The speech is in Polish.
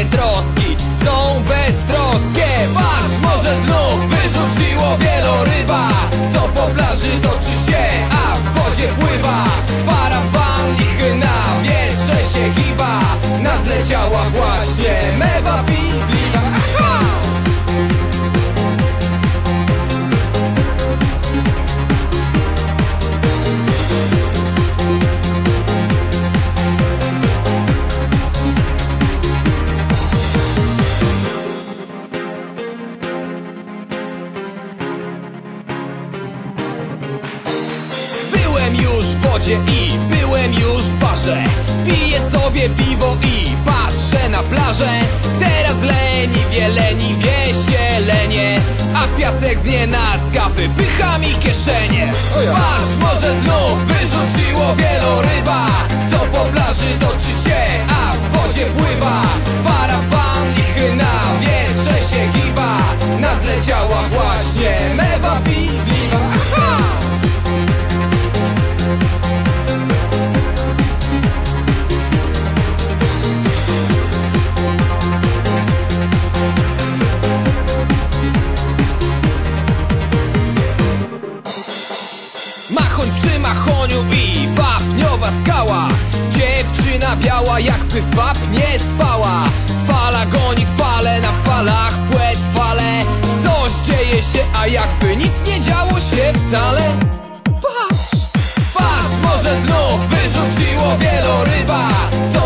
troski są beztroskie. Patrz, może znów wyrzuciło wieloryba, co po plaży toczy się, a w wodzie pływa. Parawan lichy na wietrze się giba, nadleciała właśnie mewa pizliwa. Byłem już w wodzie i byłem już w barze, piję sobie piwo i patrzę na plażę. Teraz leniwie się lenię, a piasek znienacka wypycha mi kieszenie. Patrz, może znów wyrzuciło wieloryba, co po plaży toczy się, a w wodzie pływa. Parawan lichy na wietrze się giba, nadleciała właśnie mewa pizliwa. Machoń przy machoniu i wapniowa skała, dziewczyna biała jakby wap nie spała. Fala goni falę, na falach płet fale, coś dzieje się, a jakby nic nie działo się wcale. Patrz, patrz, może znów wyrzuciło wieloryba,